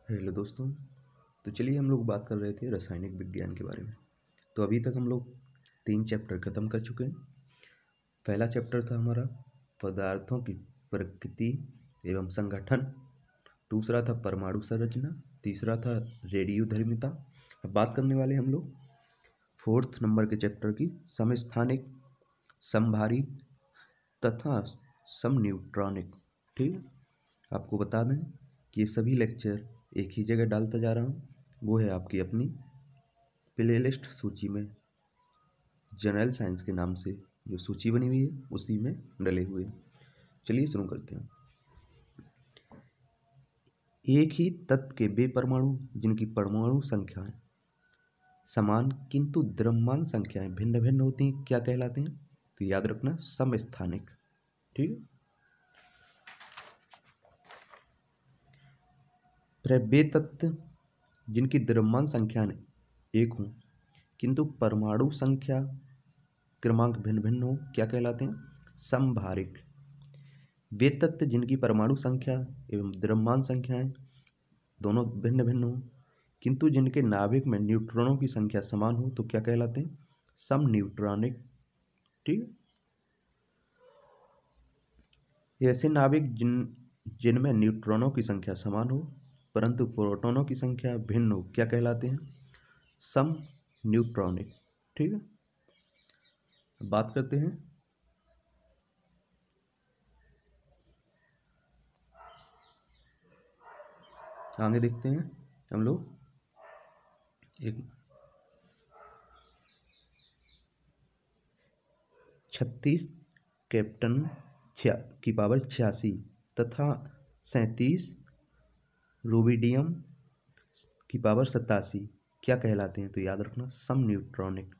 Hello दोस्तों। तो चलिए हम लोग बात कर रहे थे रासायनिक विज्ञान के बारे में। तो अभी तक हम लोग 3 चैप्टर ख़त्म कर चुके हैं। पहला चैप्टर था हमारा पदार्थों की प्रकृति एवं संगठन, दूसरा था परमाणु संरचना, तीसरा था रेडियोधर्मिता। अब बात करने वाले हम लोग 4th नंबर के चैप्टर की समस्थानिक, समभारी तथा समन्यूट्रॉनिक। ठीक है, आपको बता दें कि ये सभी लेक्चर एक ही जगह डालता जा रहा हूँ, वो है आपकी अपनी प्लेलिस्ट सूची में, जनरल साइंस के नाम से जो सूची बनी हुई है उसी में डले हुए हैं। चलिए शुरू करते हैं। एक ही तत्व के वे परमाणु जिनकी परमाणु संख्याएं समान किंतु द्रव्यमान संख्याएं भिन्न भिन्न होती हैं क्या कहलाते हैं? तो याद रखना समस्थानिक। ठीक है, वे तत्व जिनकी द्रव्यमान संख्याएं एक हों किंतु परमाणु संख्या क्रमांक भिन्न भिन्न हो क्या कहलाते हैं? समभारिक। वे तत्व जिनकी परमाणु संख्या एवं द्रव्यमान संख्याएं दोनों भिन्न भिन्न हो किंतु जिनके नाभिक में न्यूट्रॉनों की संख्या समान हो तो क्या कहलाते हैं? समन्यूट्रॉनिक। ठीक है, ऐसे नाभिक जिनमें न्यूट्रॉनों की संख्या समान हो परंतु प्रोटॉनों की संख्या भिन्न हो क्या कहलाते हैं? समन्यूट्रॉनिक। ठीक है, बात करते हैं आगे, देखते हैं हम लोग एक 36 कैप्टन की पावर 86 तथा 37 रूबिडियम की पावर 87 क्या कहलाते हैं? तो याद रखना समन्यूट्रॉनिक।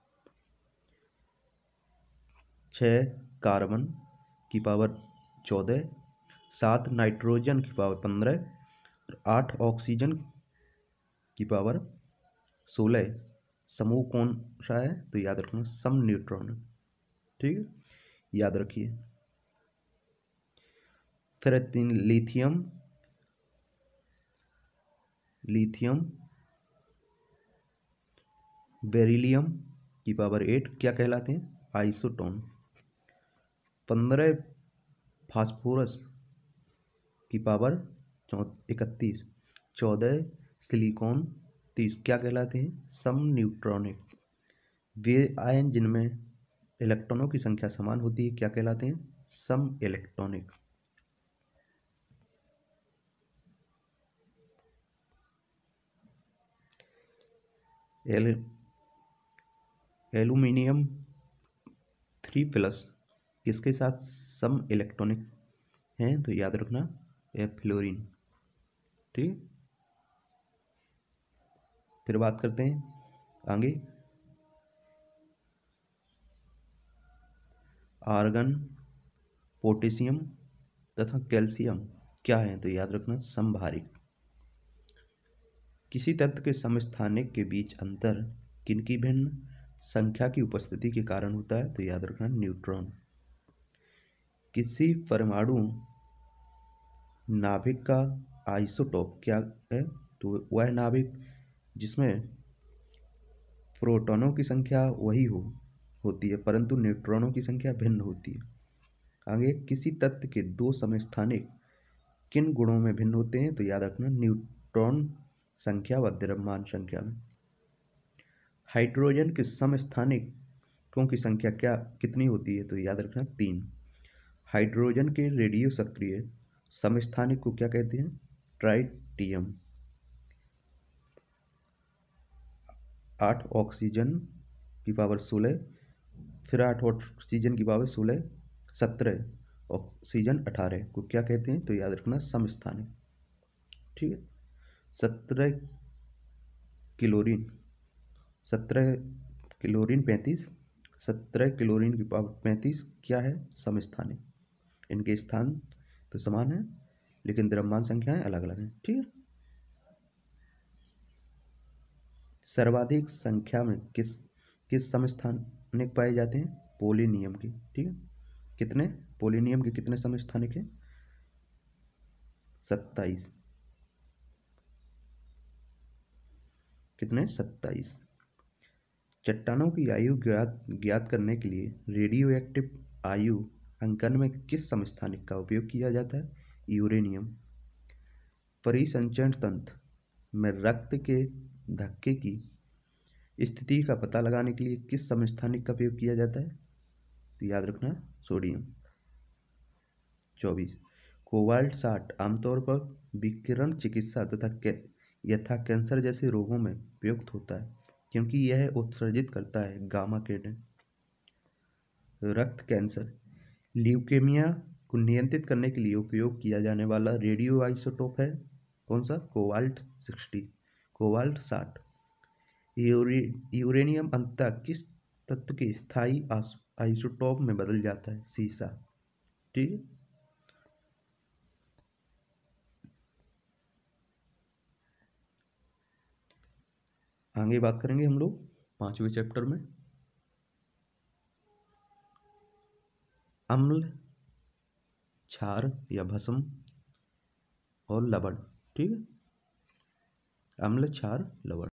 6 कार्बन की पावर 14, 7 नाइट्रोजन की पावर 15 और 8 ऑक्सीजन की पावर 16 समूह कौन सा है? तो याद रखना समन्यूट्रॉनिक। ठीक है, याद रखिए। फिर 3 लिथियम बेरिलियम की पावर 8 क्या कहलाते हैं? आइसोटोन। 15 फास्फोरस की पावर 31, 14 सिलिकॉन 30 क्या कहलाते हैं? समन्यूट्रॉनिक। वे आयन जिनमें इलेक्ट्रॉनों की संख्या समान होती है क्या कहलाते हैं? सम इलेक्ट्रॉनिक। एल्यूमिनियम 3+ किसके साथ सम इलेक्ट्रॉनिक हैं? तो याद रखना फ्लोरीन। ठीक, फिर बात करते हैं आगे आर्गन, पोटेशियम तथा कैल्शियम क्या है? तो याद रखना समभारिक। किसी तत्व के समस्थानिक के बीच अंतर किनकी भिन्न संख्या की उपस्थिति के कारण होता है? तो याद रखना न्यूट्रॉन। किसी परमाणु नाभिक का आइसोटोप क्या है? तो वह नाभिक जिसमें प्रोटॉनों की संख्या वही होती है परंतु न्यूट्रॉनों की संख्या भिन्न होती है। आगे, किसी तत्व के 2 समस्थानिक किन गुणों में भिन्न होते हैं? तो याद रखना न्यूट्रॉन संख्या व द्रव्यमान संख्या में। हाइड्रोजन के समस्थानिकों की संख्या कितनी होती है? तो याद रखना 3। हाइड्रोजन के रेडियो सक्रिय समस्थानिक को क्या कहते हैं? ट्राइटियम। 8 ऑक्सीजन की पावर 16, फिर 8 ऑक्सीजन की पावर 16, 17 ऑक्सीजन 18 को क्या कहते हैं? तो याद रखना समस्थानिक। ठीक है, 17 क्लोरीन 35, 17 क्लोरीन की पावर 35 क्या है? समस्थानिक। इनके स्थान तो समान है लेकिन द्रव्यमान संख्याएं अलग अलग हैं। ठीक है, सर्वाधिक संख्या में किस समस्थानिक पाए जाते हैं? पोलिनियम की। ठीक है, कितने पोलिनियम के कितने समस्थानिक हैं? 27। कितने? 27। चट्टानों की आयु ज्ञात करने के लिए रेडियो एक्टिव आयु अंकन में किस समस्थानिक का उपयोग किया जाता है? यूरेनियम। परिसंचरण तंत्र में रक्त के धक्के की स्थिति का पता लगाने के लिए किस समस्थानिक का उपयोग किया जाता है? तो याद रखना, सोडियम। 24। कोबाल्ट 60 आमतौर पर विकिरण चिकित्सा यथा कैंसर जैसे रोगों में प्रयुक्त होता है क्योंकि यह उत्सर्जित करता है गामा किरणें। रक्त कैंसर, ल्यूकेमिया को नियंत्रित करने के लिए उपयोग किया जाने वाला रेडियो आइसोटोप है कौन सा? कोबाल्ट 60। यूरेनियम अंततः किस तत्व के स्थायी आइसोटोप में बदल जाता है? सीसा। ठीक है। आगे बात करेंगे हम लोग 5वें चैप्टर में अम्ल, क्षार या भस्म और लवण। ठीक है, अम्ल, क्षार, लवण।